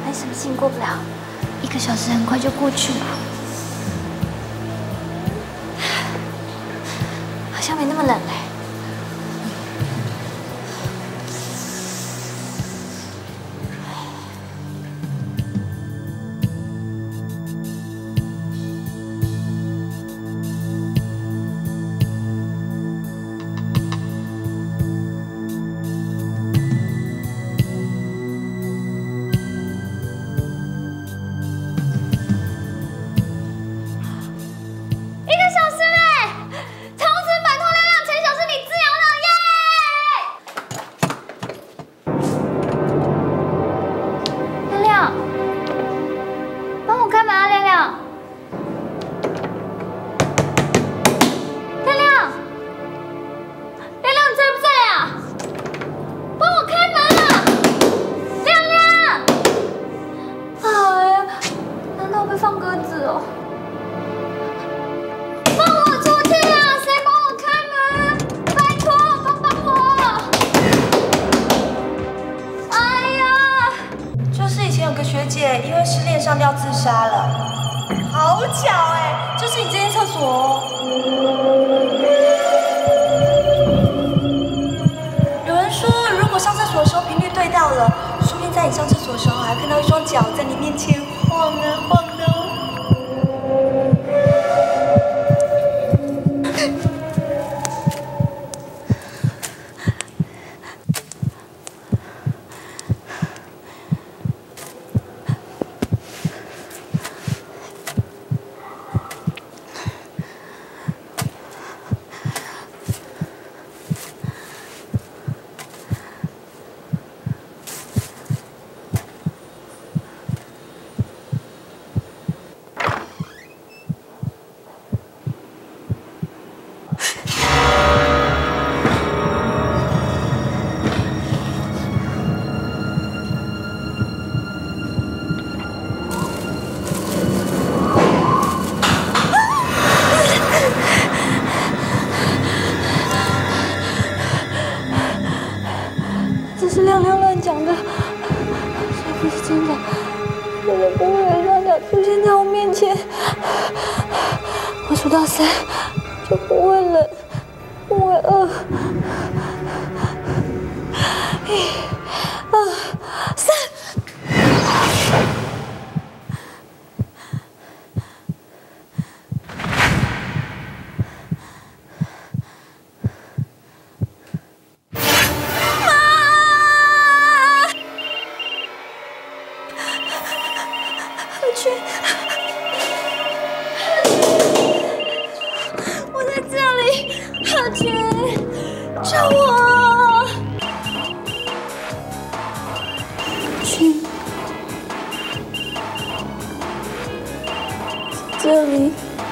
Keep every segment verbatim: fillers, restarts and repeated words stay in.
没什么事情过不了，一个小时很快就过去了，好像没那么冷嘞。 杀了，好巧哎，就是你这间厕所哦。有人说，如果上厕所的时候频率对到了，说不定在你上厕所的时候，还看到一双脚在你面前晃啊晃的哦。 是亮亮乱讲的，这不是真的。绝对不会有亮亮出现在我面前。我数到三就不会冷，不会饿。一、二、三。这里，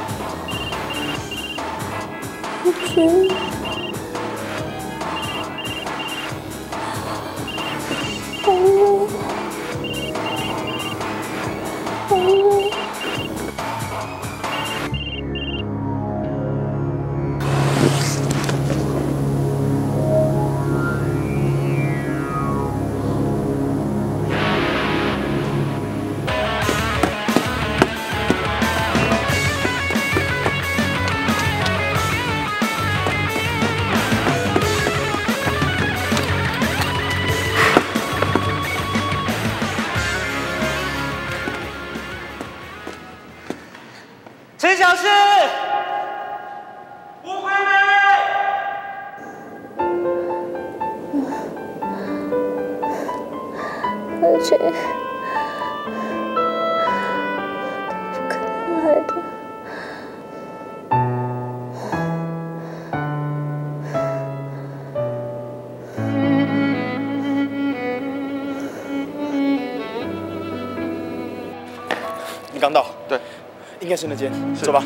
我去，好累，好累。 陈小诗，吴惠美， 而且不可能来的。 你刚到，对。 应该是那间，走吧。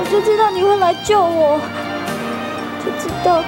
就知道你会来救我，就知道。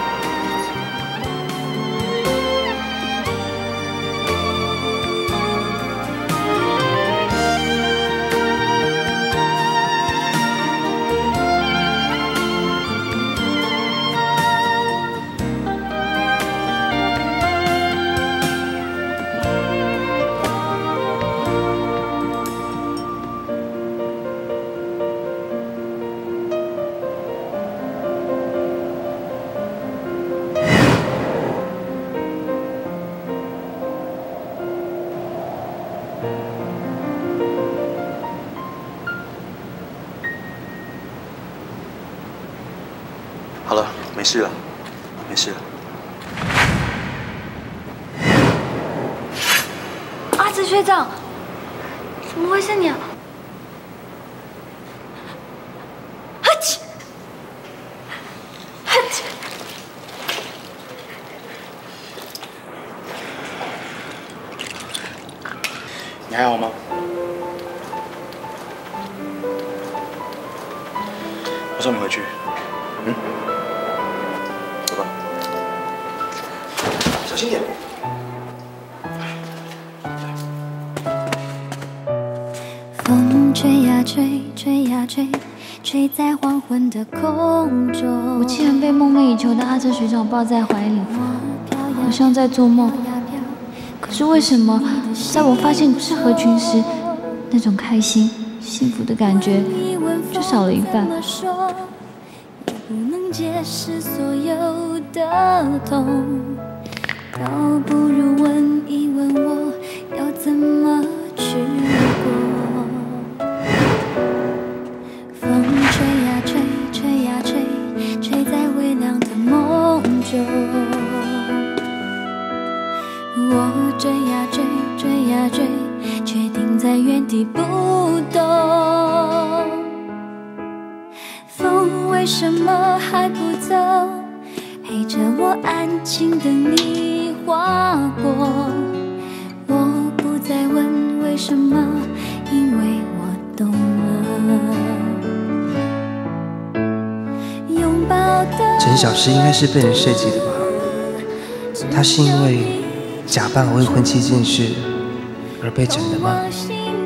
好了，没事了，没事了。 阿紫学长，怎么会是你啊？哈气，哈气。 你还好吗？我送你回去。嗯。 走吧，小心点。 风吹呀吹，吹呀吹，吹在黄昏的空中。 我竟然被梦寐以求的阿哲学长抱在怀里，好像在做梦。可是为什么，在我发现不是合群时，那种开心、幸福的感觉就少了一半？ 不能解释所有的痛，倒不如问一问我要怎么去过。风吹呀吹，吹呀吹，吹在微凉的梦中。我追呀追，追呀追，却停在原地不动。 风为什么还不走？陪着我安静等你划过。我不再问为什么，因为我懂了。拥抱的陈小诗应该是被人设计的吧？他是因为假扮未婚妻这件事而被整的吗？